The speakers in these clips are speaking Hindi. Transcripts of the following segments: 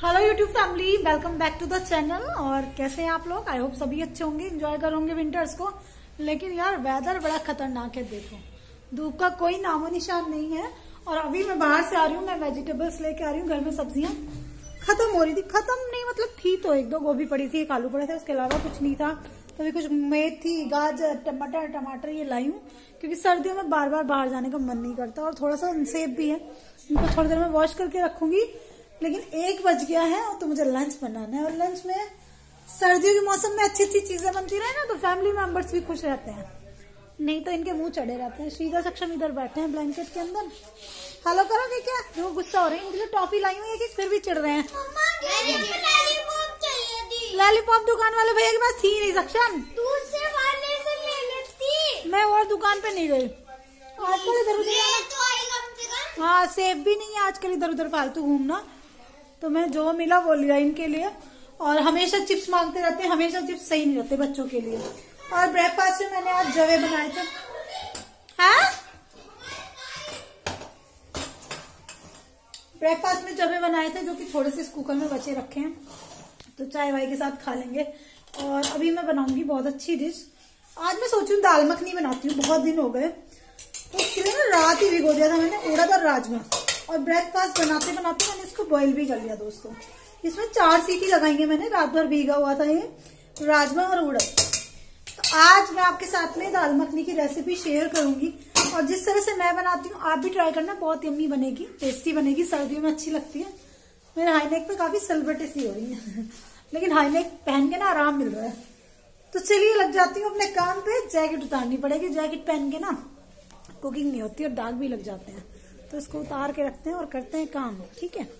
Hello YouTube family, welcome back to the channel. और कैसे हैं आप लोग? आई होप सभी अच्छे होंगे, एंजॉय करोगे विंटर्स को। लेकिन यार वेदर बड़ा खतरनाक है। देखो धूप का कोई नामो निशान नहीं है। और अभी मैं बाहर से आ रही हूँ, मैं वेजिटेबल्स लेके आ रही हूँ। घर में सब्जियां खत्म हो रही थी, खत्म नहीं मतलब थी तो एक दो गोभी पड़ी थी, एक आलू पड़े थे, उसके अलावा कुछ नहीं था। तो अभी कुछ मेथी, गाजर, टमाटर ये लाई हूँ, क्योंकि सर्दियों में बार बार बाहर जाने का मन नहीं करता। और थोड़ा सा अनसेफ भी है, इनको थोड़ी देर में वॉश करके रखूंगी। लेकिन 1 बज गया है और तो मुझे लंच बनाना है। और लंच में सर्दियों के मौसम में अच्छी अच्छी चीजें बनती रहे ना, तो फैमिली मेंबर्स भी खुश रहते हैं, नहीं तो इनके मुंह चढ़े रहते हैं। श्रीदा सक्षम इधर बैठे हैं ब्लैंकेट के अंदर। हेलो करोगे क्या? जो गुस्सा हो रहे हैं, इनके लिए टॉफी लाई हुई है कि फिर भी चिढ़ रहे हैं। लॉलीपॉप दुकान वाले भैया के पास थी नहीं सक्षम, मैं और दुकान पे नहीं गई आजकल। इधर उधर हाँ सेफ भी नहीं है आजकल इधर उधर फालतू घूमना, तो मैं जो मिला वो लिया इनके लिए। और हमेशा चिप्स मांगते रहते हैं, हमेशा चिप्स सही नहीं रहते बच्चों के लिए। और ब्रेकफास्ट में मैंने आज जवे बनाए थे। हाँ ब्रेकफास्ट में जवे बनाए थे, जो कि थोड़े से इस कुकर में बचे रखे हैं, तो चाय वाय के साथ खा लेंगे। और अभी मैं बनाऊंगी बहुत अच्छी डिश। आज मैं सोचूं दाल मखनी बनाती हूँ, बहुत दिन हो गए, तो इसके लिए ना रात ही भिगो दिया था मैंने उड़द और राजमा। और ब्रेकफास्ट बनाते बनाते मैंने इसको बॉईल भी कर लिया दोस्तों। इसमें 4 सीटी लगाएंगे मैंने, रात भर भीगा हुआ था ये राजमा और उड़द। तो आज मैं आपके साथ में दाल मखनी की रेसिपी शेयर करूंगी, और जिस तरह से मैं बनाती हूँ आप भी ट्राई करना, बहुत यम्मी बनेगी, टेस्टी बनेगी, सर्दियों में अच्छी लगती है। मेरे हाईनेक पे काफी सेलिब्रिटी सी हो रही है लेकिन हाईनेक पहन के ना आराम मिल रहा है। तो चलिए लग जाती हूँ अपने काम पे। जैकेट उतारनी पड़ेगी, जैकेट पहन के ना कुकिंग नहीं होती और दाग भी लग जाते हैं, तो इसको उतार के रखते हैं और करते हैं काम, ठीक है।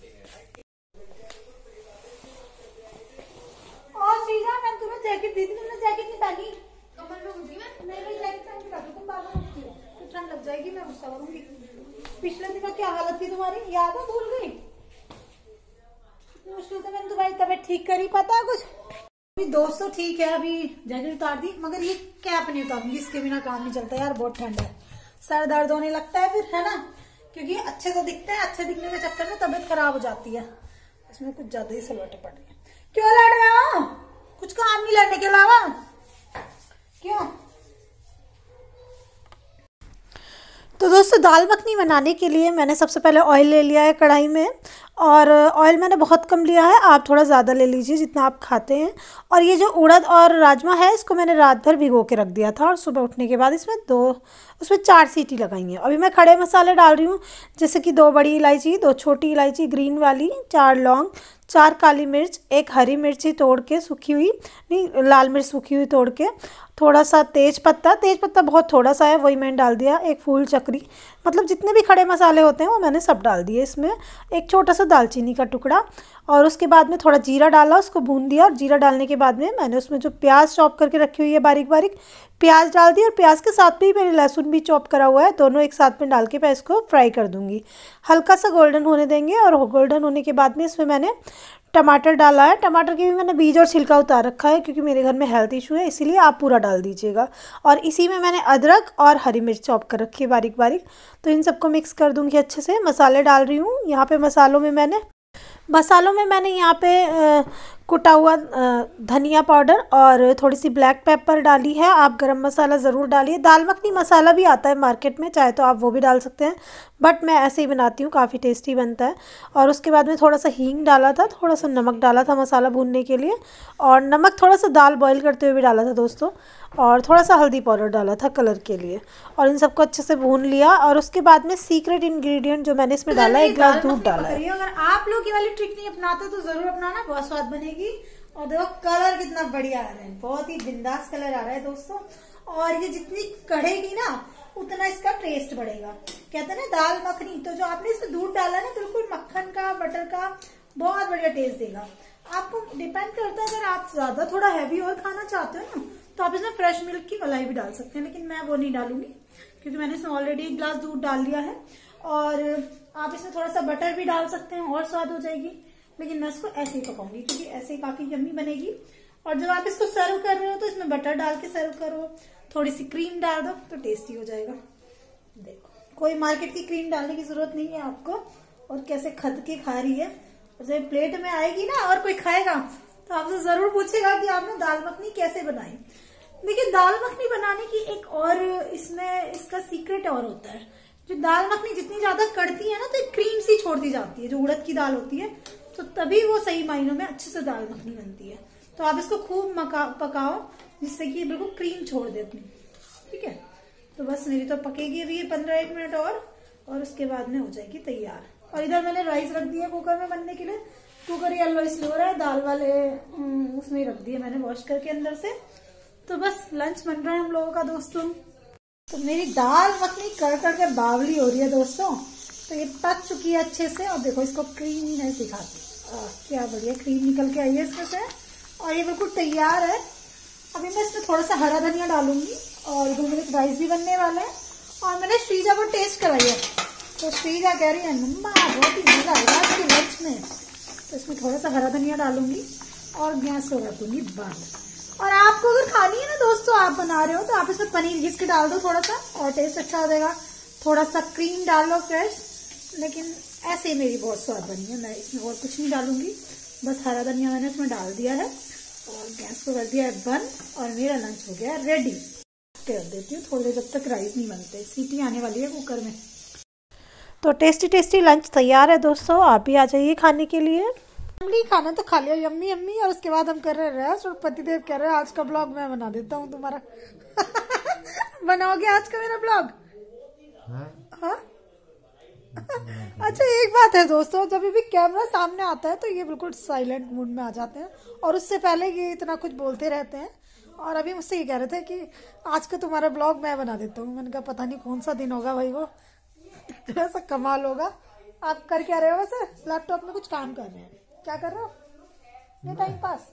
और सीधा मैंने तुम्हें जैकेट दी थी, तुमने जैकेट नहीं पहनी। कमर में घुसी मैं नहीं भाई, जैकेट पहन के रखो, तुम बार बार उठती हो तो ठंड लग जाएगी, मैं गुस्सा करूंगी। पिछले दिनों क्या हालत थी तुम्हारी, याद है? भूल गई? मुश्किल से मैंने तुम्हारी तबीयत ठीक करी, पता है कुछ? अभी दोस्तों ठीक है, अभी जैकेट उतार दी, मगर ये कैप नहीं उतारूंगी, इसके बिना काम नहीं चलता यार, बहुत ठंड है, सर दर्द होने लगता है फिर, है ना? क्योंकि अच्छे तो दिखते हैं, अच्छे दिखने के चक्कर में तबीयत खराब हो जाती है। इसमें कुछ ज्यादा ही सलवटें पड़ रही है। क्यों लड़ रहे हो? कुछ काम नहीं लड़ने के अलावा, क्यों? तो दोस्तों दाल मखनी बनाने के लिए मैंने सबसे पहले ऑयल ले लिया है कढ़ाई में, और ऑयल मैंने बहुत कम लिया है, आप थोड़ा ज़्यादा ले लीजिए जितना आप खाते हैं। और ये जो उड़द और राजमा है, इसको मैंने रात भर भिगो के रख दिया था, और सुबह उठने के बाद उसमें 4 सीटी लगाई हैं। अभी मैं खड़े मसाले डाल रही हूँ, जैसे कि 2 बड़ी इलायची, 2 छोटी इलायची ग्रीन वाली, 4 लौंग, 4 काली मिर्च, 1 हरी मिर्ची तोड़ के सूखी हुई, नहीं लाल मिर्च सूखी हुई तोड़ के, थोड़ा सा तेज पत्ता बहुत थोड़ा सा है, वही मैंने डाल दिया, 1 फूल चक्री, मतलब जितने भी खड़े मसाले होते हैं वो मैंने सब डाल दिए इसमें। एक छोटा सा दालचीनी का टुकड़ा, और उसके बाद में थोड़ा जीरा डाला, उसको भून दिया। और जीरा डालने के बाद में मैंने उसमें जो प्याज चॉप करके रखी हुई है बारीक बारीक, प्याज डाल दी, और प्याज के साथ भी मैंने लहसुन भी चॉप करा हुआ है, दोनों एक साथ में डाल के मैं इसको फ्राई कर दूंगी। हल्का सा गोल्डन होने देंगे, और गोल्डन होने के बाद में इसमें मैंने टमाटर डाला है। टमाटर के भी मैंने बीज और छिलका उतार रखा है, क्योंकि मेरे घर में हेल्थ इशू है, इसीलिए आप पूरा डाल दीजिएगा। और इसी में मैंने अदरक और हरी मिर्च चॉप कर रखी है बारीक बारीक। तो इन सबको मिक्स कर दूंगी अच्छे से। मसाले डाल रही हूँ यहाँ पे। मसालों में मैंने यहाँ पे कुटा हुआ धनिया पाउडर और थोड़ी सी ब्लैक पेपर डाली है। आप गरम मसाला ज़रूर डालिए, दाल मखनी मसाला भी आता है मार्केट में, चाहे तो आप वो भी डाल सकते हैं, बट मैं ऐसे ही बनाती हूँ, काफ़ी टेस्टी बनता है। और उसके बाद में थोड़ा सा हींग डाला था, थोड़ा सा नमक डाला था मसाला भूनने के लिए, और नमक थोड़ा सा दाल बॉईल करते हुए भी डाला था दोस्तों, और थोड़ा सा हल्दी पाउडर डाला था कलर के लिए। और इन सबको अच्छे से भून लिया। और उसके बाद में सीक्रेट इंग्रेडिएंट जो मैंने इसमें डाला है, 1 गिलास दूध डाला है। अगर आप लोग ये वाली ट्रिक नहीं अपनाते तो जरूर अपनाना, बहुत स्वाद बनेगी। और देखो कलर कितना बढ़िया आ रहा है, बहुत ही बिंदास कलर आ रहा है दोस्तों। और ये जितनी कढ़ेगी ना उतना इसका टेस्ट बढ़ेगा। कहते हैं ना दाल मखनी, तो जो आपने इसमें दूध डाला है ना, बिल्कुल मक्खन का, बटर का बहुत बढ़िया टेस्ट देगा। आपको डिपेंड करता है, अगर आप ज्यादा थोड़ा हैवी और खाना चाहते हो ना, तो आप इसमें फ्रेश मिल्क की मलाई भी डाल सकते हैं, लेकिन मैं वो नहीं डालूंगी, क्योंकि मैंने इसमें ऑलरेडी 1 गिलास दूध डाल दिया है। और आप इसमें थोड़ा सा बटर भी डाल सकते हैं, और स्वाद हो जाएगी, लेकिन मैं इसको ऐसे ही पकाऊंगी, क्योंकि ऐसे ही काफी यम्मी बनेगी। और जब आप इसको सर्व कर रहे हो तो इसमें बटर डाल के सर्व करो, थोड़ी सी क्रीम डाल दो तो टेस्टी हो जाएगा। देखो कोई मार्केट की क्रीम डालने की जरूरत नहीं है आपको। और कैसे खद के खा रही है, जब प्लेट में आएगी ना और कोई खाएगा तो आपसे जरूर पूछेगा कि आपने दाल मखनी कैसे बनाई। देखिए, दाल मखनी बनाने की एक और इसमें इसका सीक्रेट और होता है। जो दाल मखनी जितनी ज्यादा कड़ती है ना तो एक क्रीम सी छोड़ती जाती है, जो उड़द की दाल होती है, तो तभी वो सही मायनों में अच्छे से दाल मखनी बनती है। तो आप इसको खूब पकाओ जिससे कि बिल्कुल क्रीम छोड़ दे अपनी। ठीक है, तो बस मेरी तो पकेगी अभी 15-1 मिनट और उसके बाद में हो जाएगी तैयार। और इधर मैंने राइस रख दिया कुकर में बनने के लिए। कुकर येलो इसलिए हो रहा है, दाल वाले उसमें ही रख दिए मैंने वॉश करके अंदर से। तो बस लंच बन रहा है हम लोगों का दोस्तों। तो मेरी दाल मखनी कर के बावली हो रही है दोस्तों। तो ये पक चुकी है अच्छे से और देखो इसको क्रीमीनेस दिखाती, क्या बढ़िया क्रीम निकल के आई है इसमें से और ये बिल्कुल तैयार है। अभी मैं इसमें थोड़ा सा हरा धनिया डालूंगी और इधर मेरे राइस भी बनने वाला है। और मैंने श्रीजा को टेस्ट कराई है तो श्रीजा कह रही है मम्मा बहुत ही मजा आएगा आज के लंच में। तो इसमें थोड़ा सा हरा धनिया डालूंगी और गैस को कर दूंगी बंद। और आपको अगर खानी है ना दोस्तों, आप बना रहे हो तो आप इसमें पनीर घिस के डाल दो थोड़ा सा और टेस्ट अच्छा हो जाएगा। थोड़ा सा क्रीम डाल लो फ्रेश, लेकिन ऐसे ही मेरी बहुत स्वाद बनी है। मैं इसमें और कुछ नहीं डालूंगी, बस हरा धनिया मैंने इसमें डाल दिया है और गैस को कर दिया है बंद और मेरा लंच हो गया रेडी। कर देती हूँ थोड़ी देर जब तक राइस नहीं बनते, सीटी आने वाली है कुकर में। तो टेस्टी टेस्टी लंच तैयार है दोस्तों, आप भी आ जाइए खाने के लिए। खाना तो खा लिया यम्मी यम्मी और उसके बाद हम कर रहे हैं रेस्ट और पतिदेव कह रहे हैं आज का ब्लॉग मैं बना देता हूँ तुम्हारा। बनाओगे आज का मेरा ब्लॉग? हाँ? अच्छा, एक बात है दोस्तों, जब भी कैमरा सामने आता है तो ये बिल्कुल साइलेंट मूड में आ जाते हैं और उससे पहले ये इतना कुछ बोलते रहते हैं। और अभी मुझसे ये कह रहे थे कि आज का तुम्हारा ब्लॉग मैं बना देता हूँ। मैंने कहा पता नहीं कौन सा दिन होगा भाई, वो ऐसा कमाल होगा। आप कर क्या रहे हो वैसे? लैपटॉप में कुछ काम कर रहे हैं? क्या कर रहे हो? ये टाइम पास?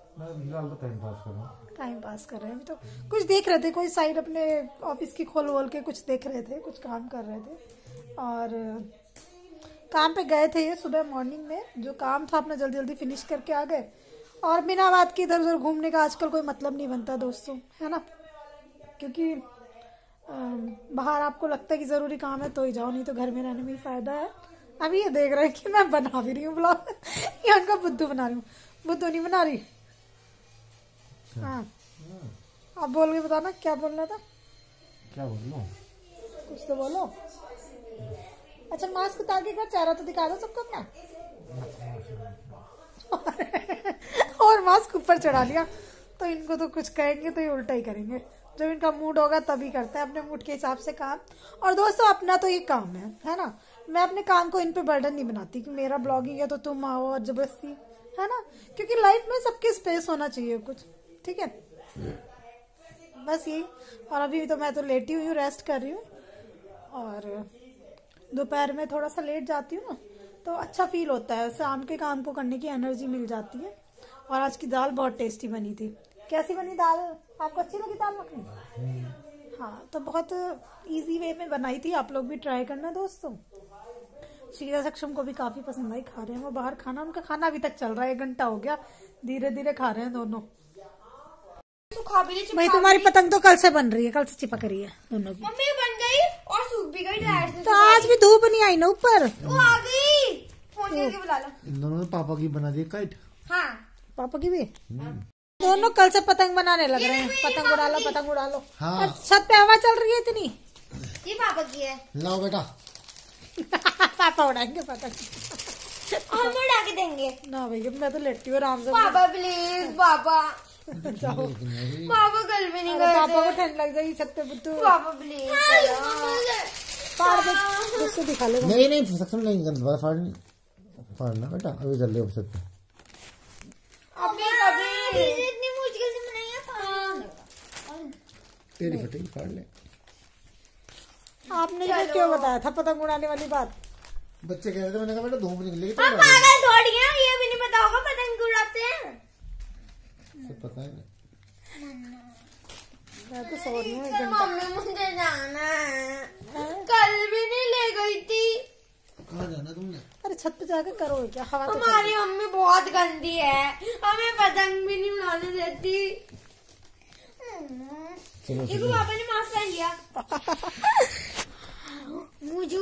टाइम पास कर रहे हैं। अभी तो कुछ देख रहे थे, कोई साइड अपने ऑफिस की खोल वोल के कुछ देख रहे थे, कुछ काम कर रहे थे। और काम पे गए थे ये सुबह मॉर्निंग में, जो काम था अपना जल्दी जल्दी फिनिश करके आ गए। और बिना बात के इधर उधर घूमने का आजकल कोई मतलब नहीं बनता दोस्तों, है ना? क्योंकि बाहर आपको लगता है कि जरूरी काम है तो ही जाओ, नहीं तो घर में रहने में ही फायदा है। अभी ये देख रहे हैं कि मैं बना भी रही हूँ ब्लॉग। ये उनका बुद्धू बना रही हूँ, बुद्धू नहीं बना रही। हाँ, आप बोल के बताना क्या बोलना था। क्या बोलो? कुछ तो बोलो। अच्छा, मास्क उतार के चेहरा तो दिखा दो सबको अपना। और मास्क ऊपर चढ़ा लिया तो इनको तो कुछ कहेंगे तो ये उल्टा ही करेंगे। जब इनका मूड होगा तभी करते हैं अपने मूड के हिसाब से काम। और दोस्तों अपना तो ये काम है ना? मैं अपने काम को इन पे बर्डन नहीं बनाती कि मेरा ब्लॉगिंग है तो तुम आओ और जबरदस्ती, है ना? क्योंकि लाइफ में सबके स्पेस होना चाहिए कुछ, ठीक है? बस यही। और अभी तो मैं तो लेटी हुई हूँ, रेस्ट कर रही हूँ। और दोपहर में थोड़ा सा लेट जाती हूँ ना तो अच्छा फील होता है, शाम के काम को करने की एनर्जी मिल जाती है। और आज की दाल बहुत टेस्टी बनी थी। कैसी बनी दाल? आपको अच्छी लगी दाल मखनी? हाँ, तो बहुत इजी वे में बनाई थी, आप लोग भी ट्राई करना दोस्तों। श्रीजा सक्षम को भी काफी पसंद आई, खा रहे हैं वो बाहर खाना। उनका खाना अभी तक चल रहा है, 1 घंटा हो गया, धीरे धीरे खा रहे हैं दोनों। भाई तुम्हारी पतंग तो कल से बन रही है, कल से चिपक रही है दोनों की। मम्मी बन गई और सूख भी गई ड्रायर से। तो आज भी धूप नहीं आई ना ऊपर? वो आ गई, फोन करके बुला लो। इन दोनों ने पापा की बना दी काइट। हाँ, पापा की भी। दोनों कल से पतंग बनाने लग रहे हैं। पतंग उड़ा लो, पतंग उड़ा लो। हाँ। छत पे हवा चल रही है इतनी। ये पापा की है। लाओ बेटा। पापा उड़ाएंगे पतंग। हम उड़ा के देंगे ना भैया, मैं तो लेटी हूँ आराम से। पापा प्लीज, पापा जाओ। पापा कल भी नहीं गए। पापा को ठंड लग जाएगी छत पे बुद्धू। पापा प्लीज फाड़ दे, गुस्से दिखा ले। नहीं सक्षम नहीं करना, दोबारा फाड़ना बेटा, अभी चल रहे हो सकते। इतनी मुश्किल से बनाई है। तेरी फटेगी, फाड़ ले। आपने ये क्यों बताया था पतंग उड़ाने वाली बात? बच्चे कह रहे थे, मैंने कहा बेटा धूप निकलेगी तो पागल थोड़ी है, ये भी नहीं पता होगा पतंग उड़ाते हैं। पता है ना। मैं तो सो रही हूँ। मम्मी मुझे जाना है, कल भी नहीं ले गई थी। कहाँ जाना तुमने? अरे छत पे जाकर करो क्या, हवा तो हमारी मम्मी बहुत गंदी है, हमें पतंग भी नहीं उड़ाने देती। चलो पापा ने मास्क पहन लिया। मुझे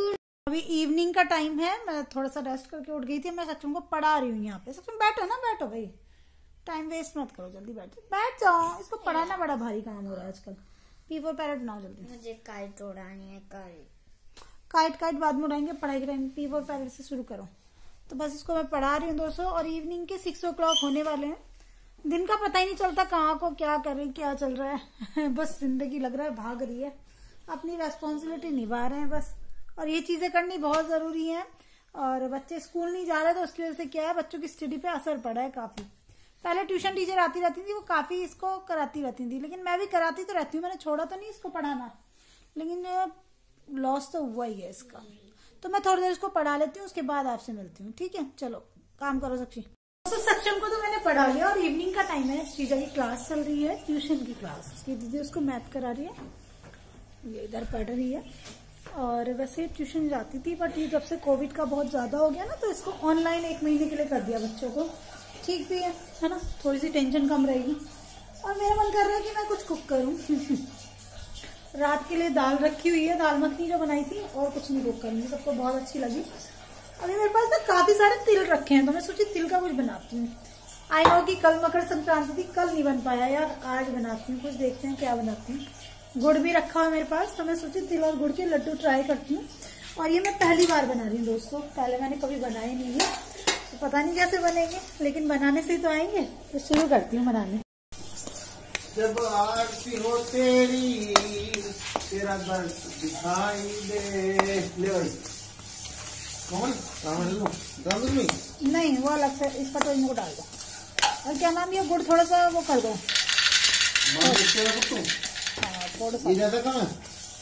अभी इवनिंग का टाइम है, मैं थोड़ा सा रेस्ट करके उठ गई थी। मैं सक्षम को पढ़ा रही हूँ यहाँ पे। सक्षम बैठो ना, बैठो भाई, टाइम वेस्ट मत करो, जल्दी बैठ जाओ। इसको पढ़ाना बड़ा भारी काम हो रहा है आजकल। P4 पैरेट बनाओ जल्दी। मुझे काइट उड़ानी है। काइट बाद में उड़ाएंगे, पढ़ाई के टाइम P4 पैरेट से शुरू करो। तो बस इसको मैं पढ़ा रही हूँ दोस्तों। और इवनिंग के 6 o'clock होने वाले हैं। दिन का पता ही नहीं चलता कहाँ को क्या करें, क्या चल रहा है। बस जिंदगी लग रहा है भाग रही है, अपनी रेस्पॉन्सिबिलिटी निभा रहे हैं बस। और ये चीजें करनी बहुत जरूरी है। और बच्चे स्कूल नहीं जा रहे तो उसकी वजह से क्या है, बच्चों की स्टडी पे असर पड़ा है काफी। पहले ट्यूशन टीचर आती रहती थी, वो काफी इसको कराती रहती थी, लेकिन मैं भी कराती तो रहती हूँ, मैंने छोड़ा तो नहीं इसको पढ़ाना, लेकिन लॉस तो हुआ ही है इसका। तो मैं थोड़ी देर इसको पढ़ा लेती हूँ, उसके बाद आपसे मिलती हूँ, ठीक है? चलो काम करो सक्षी। तो सक्षम को तो मैंने पढ़ा लिया और इवनिंग का टाइम है। श्रीजा की क्लास चल रही है, ट्यूशन की क्लास। उसकी दीदी उसको मैथ करा रही है, ये इधर पढ़ रही है। और वैसे ट्यूशन जाती थी, बट ये जब से कोविड का बहुत ज्यादा हो गया ना, तो इसको ऑनलाइन 1 महीने के लिए कर दिया बच्चों को। ठीक भी है ना, थोड़ी सी टेंशन कम रहेगी। और मेरा मन कर रहा है कि मैं कुछ कुक करूं। रात के लिए दाल रखी हुई है, दाल मखनी जो बनाई थी, और कुछ नहीं कुक करूंगी, सबको बहुत अच्छी लगी। अभी मेरे पास ना काफी सारे तिल रखे हैं, तो मैं सोची तिल का कुछ बनाती हूँ। आई नो कि कल मकर संक्रांति थी, कल नहीं बन पाया यार, आज बनाती हूँ कुछ, देखते हैं क्या बनाती हूँ। गुड़ भी रखा हुआ मेरे पास, तो मैं सोची तिल और गुड़ के लड्डू ट्राई करती हूँ। और ये मैं पहली बार बना रही हूँ दोस्तों, पहले मैंने कभी बनाए नहीं है, तो पता नहीं कैसे बनेंगे, लेकिन बनाने से ही तो आएंगे। तो शुरू करती हूँ बनाने। जब आरती हो तेरी तेरा दर्द दिखाई दे। ले भाई कौन डाल में? नहीं, वो अलग से इस कटोरी में डाल दो। और क्या नाम, ये गुड़ थोड़ा सा वो कर दो। हाँ थोड़ा सा, ज्यादा कम है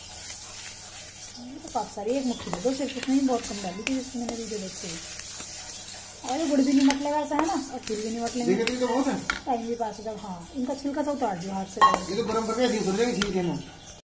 तो काफी सारी, 1 मुट्ठी दे दो सिर्फ, इतनी बहुत कम डाली थी जिसमें मैंने वीडियो देखी। और ये गुड़ भी नहीं मटलेगा ऐसा है ना, और तिल भी नहीं मटलेंगे, तो बहुत है। टाइम भी पास हो जाएगा। हाँ, इनका छिलका सा उतार दो हाथ से। ये तो गरम करके ऐसे ही उतर जाएगी, ठीक है ना?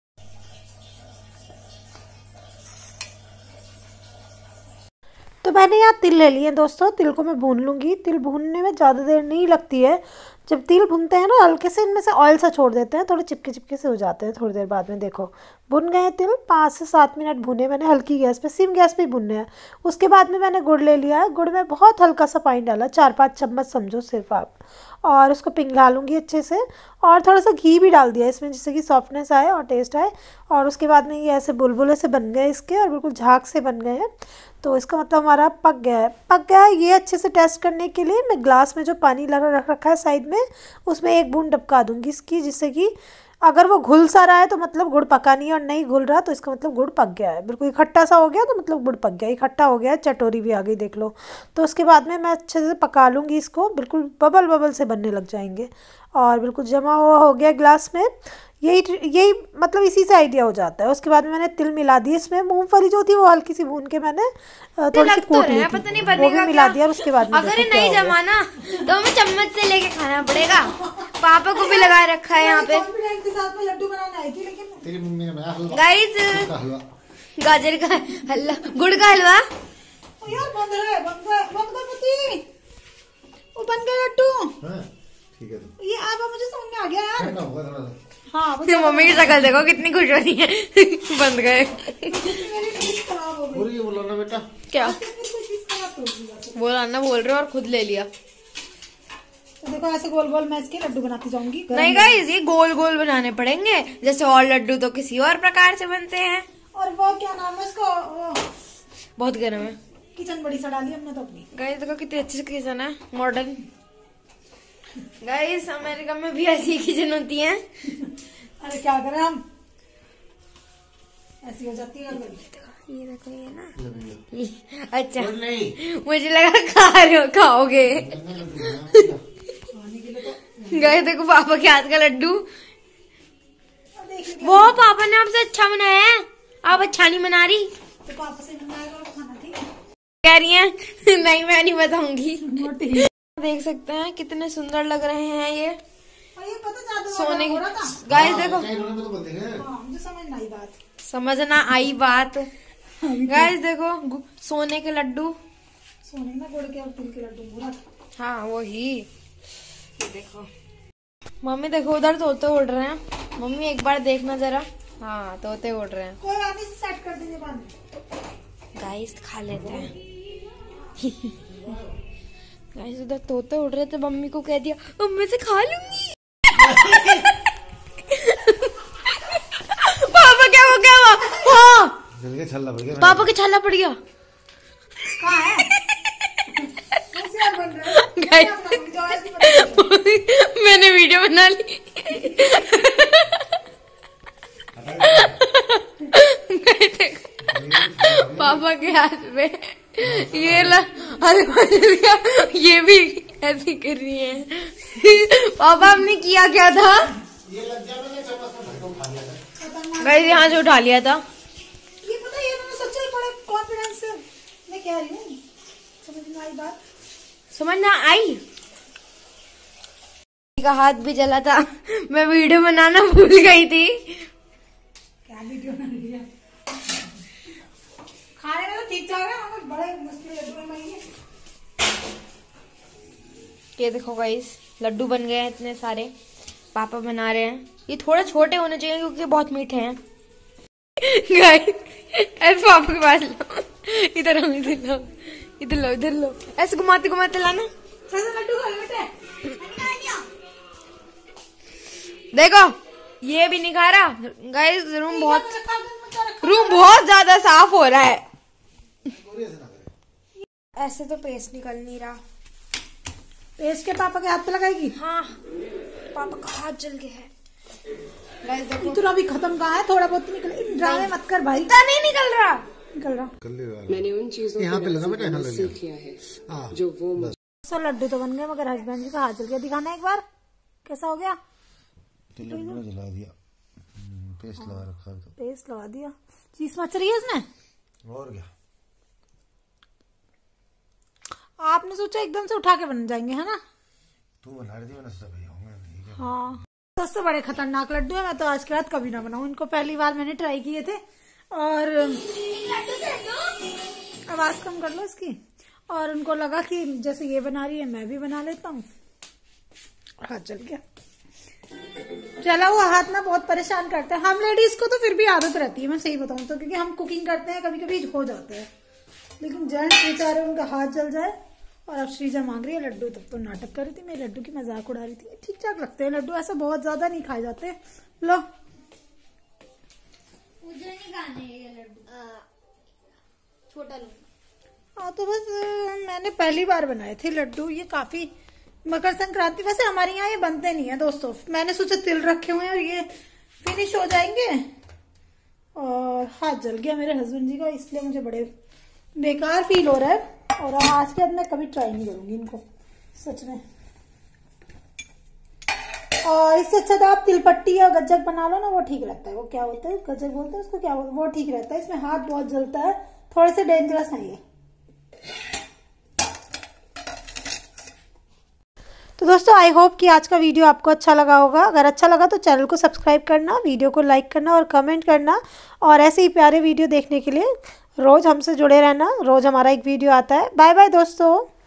तो मैंने यहाँ तिल ले लिए दोस्तों, तिल को मैं भून लूंगी। तिल भूनने में ज़्यादा देर नहीं लगती है। जब तिल भुनते हैं ना, हल्के से इनमें से ऑयल सा छोड़ देते हैं, थोड़े चिपके चिपके से हो जाते हैं। थोड़ी देर बाद में देखो भुन गए तिल। 5 से 7 मिनट भुने मैंने, हल्की गैस पे, सिम गैस पे भुनने हैं। उसके बाद में मैंने गुड़ ले लिया है। गुड़ में बहुत हल्का सा पानी डाला, 4-5 चम्मच समझो सिर्फ आप। और उसको पिघला लूँगी अच्छे से। और थोड़ा सा घी भी डाल दिया इसमें, जिससे कि सॉफ्टनेस आए और टेस्ट आए। और उसके बाद में ये ऐसे बुलबुले से बन गए इसके, और बिल्कुल झाग से बन गए हैं। तो इसका मतलब हमारा पक गया है। पक गया है ये अच्छे से टेस्ट करने के लिए मैं ग्लास में जो पानी रख रखा है साइड में, उसमें 1 बूंद टपका दूंगी इसकी, जिससे कि अगर वो घुल सा रहा है तो मतलब गुड़ पका नहीं है, और नहीं घुल रहा तो इसका मतलब गुड़ पक गया है। बिल्कुल इकट्ठा सा हो गया तो मतलब गुड़ पक गया, इकट्ठा हो गया है, चटोरी भी आ गई देख लो। तो उसके बाद में मैं अच्छे से पका लूँगी इसको, बिल्कुल बबल बबल से बनने लग जाएंगे। और बिल्कुल जमा हुआ हो गया ग्लास में। यही मतलब इसी से आइडिया हो जाता है। उसके बाद में मैंने तिल मिला दी इसमें। मूंगफली जो थी वो हल्की सी भून के मैंने थोड़ी सी कूट ली थी, वो भी मिला दिया। और उसके बाद में अगर ये नहीं जमा ना तो हमें चम्मच से लेके खाना पड़ेगा। पापा को भी लगा रखा है यहाँ पे। के साथ में लड्डू बनाने आई थी, लेकिन तेरी मम्मी ने बनाया हलवा। गाइस गाजर का हलवा, गुड़ का हलवा। यार बंद कर पुती, वो बन गया लड्डू। ठीक है, ये अब मुझे समझ में आ गया यार। ठंडा होगा थोड़ा सा। हाँ, मम्मी की शक्ल देखो कितनी खुश हो रही है। बंद गए। पूरी बोलो ना बेटा। क्या बोला ना, बोल रहे हो और खुद ले लिया। तो देखो ऐसे गोल गोल मैं इसके लड्डू बनाती जाऊंगी। नहीं गाइस, ये गोल गोल बनाने पड़ेंगे, जैसे और लड्डू तो किसी और प्रकार से बनते हैं। और वो क्या नाम है इसको, बहुत गर्म है। किचन बड़ी सा डाली हमने तो अपनी। गाइस देखो कितनी अच्छी किचन है, मॉडर्न। गाइस अमेरिका में भी ऐसी किचन होती है। अरे क्या करें हम, ऐसी हो जाती है। ये देखो ये ना, अच्छा नहीं मुझे लगा खा रहे हो, खाओगे। गाइस देखो पापा के हाथ का लड्डू। वो पापा ने आपसे अच्छा बनाया है, आप अच्छा नहीं बना रही। तो पापा से बनाएगा और खाना, ठीक है? कह रही है नहीं मैं नहीं बताऊंगी। देख सकते हैं कितने सुंदर लग रहे हैं ये। और ये पता ज्यादा सोने के। गाइस देखो मुझे समझना आई बात। गाइस देखो सोने के लड्डू, सोने में गुड़ के और तिल के लड्डू पूरा। हाँ वो ही। देखो मम्मी, देखो उधर तोते उड़ रहे हैं। मम्मी एक बार देखना जरा। हाँ तोते उड़ रहे हैं। कोई आने से सेट कर देंगे बाद में। गाइस खा लेते हैं। गाइस उधर तोते उड़ रहे थे, मम्मी को कह दिया मम्मी से खा लूंगी। पापा क्या हुआ? हाँ छल्ला पड़ गया, पापा के छाला पड़ गया। कहाँ है? मैंने वीडियो बना ली। पापा के हाथ में ये ये भी ऐसी कर रही है। पापा हमने किया क्या था? गाइस यहाँ से उठा लिया था। ये पता है, ये सच्चाई बड़े कॉन्फिडेंस से मैं कह रही हूँ। समझ में आई बात? समझ ना आई? का हाथ भी जला था, मैं वीडियो बनाना भूल गई थी। क्या वीडियो बना रही है? खाने में तो ठीक ठाक है, बड़े मुश्किल लड्डू बनाएंगे। ये देखो गाइस लड्डू बन गए हैं इतने सारे, पापा बना रहे हैं। ये थोड़े छोटे होने चाहिए क्योंकि बहुत मीठे हैं। गाइस ऐसे पापा के पास लो, इधर लो, इधर लो, इधर लो, इधर लो, ऐसे घुमाते घुमाते लाना। लड्डू खा बेटे। देखो ये भी नहीं खा रहा। गाइस रूम बहुत ज्यादा साफ हो रहा है। ऐसे तो पेस्ट निकल नहीं रहा। पेस्ट के पापा के हाथ पे लगाएगी? हाँ पापा का हाथ जल गया है। गाइस देखो इतना भी खत्म कहाँ है, थोड़ा बहुत निकल। ड्रामे मत कर भाई। इतना नहीं निकल रहा। निकल रहा। मैंने उन चीजों यहाँ पे लगा बेटा, यहाँ को सीख लिया है जो वो सर लड्डू तो बन गए, मगर हस्बैंड जी का हाथ जल गया। दिखाना एक बार कैसा हो गया। लड्डू जला दिया, पेस्ट लगा रखा है। पेस्ट लगा दिया, चीज मच रही है इसमें। और क्या, आपने सोचा एकदम से उठा के बन जाएंगे, है ना? तू बना रही थी, मैंने सोचा भैया होंगे। हाँ सबसे बड़े खतरनाक लड्डू है। मैं तो आज के बाद कभी ना बनाऊं इनको। पहली बार मैंने ट्राई किए थे। और आवाज कम कर लो इसकी। और उनको लगा कि जैसे ये बना रही है मैं भी बना लेता हूँ। हाथ जल गया। चला वो हाथ ना बहुत परेशान करते हैं हम लेडीज को, तो फिर भी आदत रहती है, मैं सही बताऊं तो, क्योंकि हम कुकिंग करते हैं, कभी कभी हो जाते हैं। लेकिन जेंट्स बेचारे उनका हाथ जल जाए। और अब श्रीजा मांग रही है लड्डू। तब तो नाटक कर रही थी, मेरे लड्डू की मजाक उड़ा रही थी। ठीक ठाक लगते हैं लड्डू, ऐसा बहुत ज्यादा नहीं खाए जाते। लो मुझे नहीं खाने ये लड्डू, छोटा लो। हाँ तो बस मैंने पहली बार बनाए थे लड्डू। ये काफी मकर संक्रांति, वैसे हमारे यहाँ ये बनते नहीं है दोस्तों। मैंने सोचा तिल रखे हुए हैं और ये फिनिश हो जाएंगे। और हाथ जल गया मेरे हस्बैंड जी का, इसलिए मुझे बड़े बेकार फील हो रहा है। और आज के बाद मैं कभी ट्राई नहीं करूंगी इनको, सच में। और इससे अच्छा तो आप तिलपट्टी या गज्जक बना लो ना, वो ठीक रहता है। वो क्या होता है, गज्जक बोलते हैं उसको, क्या बोलते हैं, वो ठीक रहता है। इसमें हाथ बहुत जलता है, थोड़े से डेंजरस है ये। तो दोस्तों आई होप कि आज का वीडियो आपको अच्छा लगा होगा। अगर अच्छा लगा तो चैनल को सब्सक्राइब करना, वीडियो को लाइक करना और कमेंट करना। और ऐसे ही प्यारे वीडियो देखने के लिए रोज़ हमसे जुड़े रहना। रोज़ हमारा एक वीडियो आता है। बाय बाय दोस्तों।